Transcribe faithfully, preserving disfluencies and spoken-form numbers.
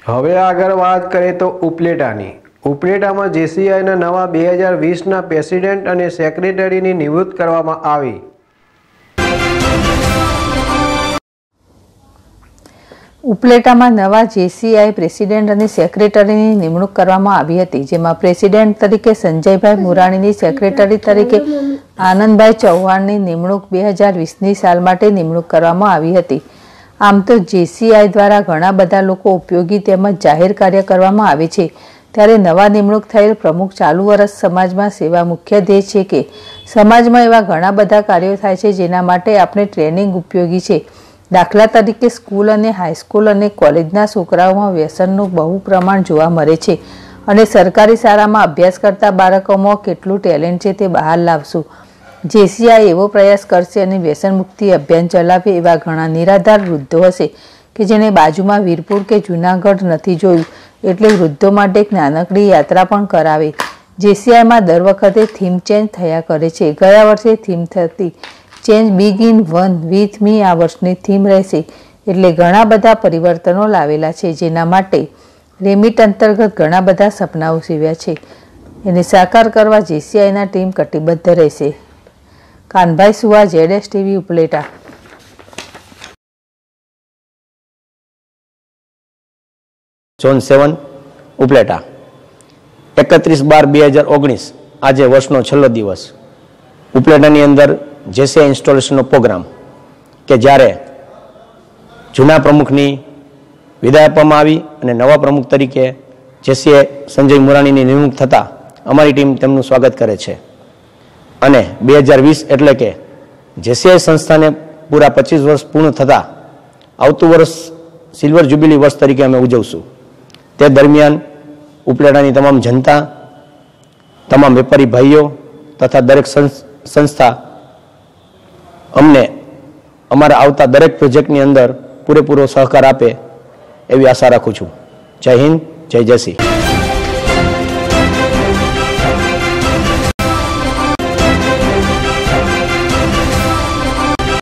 હવે આગળ વાત કરીએ તો ઉપલેટાની ઉપલેટામાં જેસીઆઈના નવા બે હજાર વીસના પ્રેસિડેન્ટ અને સેક્રેટરીની નિવૃત્ત કરવામાં આવી। ઉપલેટામાં નવા જેસીઆઈ પ્રેસિડેન્ટ અને સેક્રેટરીની નિમણૂક કરવામાં આવી હતી, જેમાં પ્રેસિડેન્ટ તરીકે સંજયભાઈ મુરાણીની, સેક્રેટરી તરીકે આનંદભાઈ ચૌહાણની નિમણૂક બે હજાર વીસની સાલ માટે નિમણૂક કરવામાં આવી હતી। આમ તો જેસીઆઈ દ્વારા ઘણા બધા લોકો ઉપયોગી તેમજ જાહેર કાર્ય કરવામાં આવે છે, ત્યારે નવા નિમણૂક થયેલ પ્રમુખ ચાલુ વર્ષ સમાજમાં સેવા મુખ્ય ધ્યેય છે કે સમાજમાં એવા ઘણા બધા કાર્યો થાય છે જેના માટે આપણે ટ્રેનિંગ ઉપયોગી છે। દાખલા તરીકે સ્કૂલ અને હાઈસ્કૂલ અને કોલેજના છોકરાઓમાં વ્યસનનું બહુ પ્રમાણ જોવા મળે છે અને સરકારી શાળામાં અભ્યાસ કરતા બાળકોમાં કેટલું ટેલેન્ટ છે તે બહાર લાવશું। જેસીઆઈ એવો પ્રયાસ કરશે અને વ્યસન મુક્તિ અભિયાન ચલાવે એવા ઘણા નિરાધાર વૃદ્ધો હશે કે જેને બાજુમાં વીરપુર કે જૂનાગઢ નથી જોયું, એટલે વૃદ્ધો માટે એક નાનકડી યાત્રા પણ કરાવે। જેસીઆઈમાં દર વખતે થીમ ચેન્જ થયા કરે છે। ગયા વર્ષે થીમ થતી change big in one with me આ વર્ષની થીમ રહેશે, એટલે ઘણા બધા પરિવર્તનો લાવેલા છે, જેના માટે રેમિટ અંતર્ગત ઘણા બધા સપનાઓ સીવ્યા છે। એને સાકાર કરવા જેસીઆઈના ટીમ કટિબદ્ધ રહેશે। Kanbhai Suva, Jadesh TV, Upleta. Zone seven Upleta એકત્રીસ બાર બે હજાર ઓગણીસ આજે વર્ષનો છેલ્લો દિવસ। ઉપલેટાની અંદર જેસીઆઈ ઇન્સ્ટોલેશનનો પ્રોગ્રામ કે જ્યારે જૂના પ્રમુખની વિદાય આપવામાં આવી અને નવા પ્રમુખ તરીકે જેસીઆઈ સંજય મુરાણીની નિમણૂક થતાં અમારી ટીમ તેમનું સ્વાગત કરે છે અને બે હજાર વીસ એટલે કે જેસીઆઈ સંસ્થાને પૂરા પચીસ વર્ષ પૂર્ણ થતાં આવતું વર્ષ સિલ્વર જ્યુબિલી વર્ષ તરીકે અમે ઉજવશું। તે દરમિયાન ઉપલેટાની તમામ જનતા, તમામ વેપારી ભાઈઓ તથા દરેક સંસ્થા અમને અમારા આવતા દરેક પ્રોજેક્ટની અંદર પૂરેપૂરો સહકાર આપે એવી આશા રાખું છું। જય હિન્દ, જય જેસી।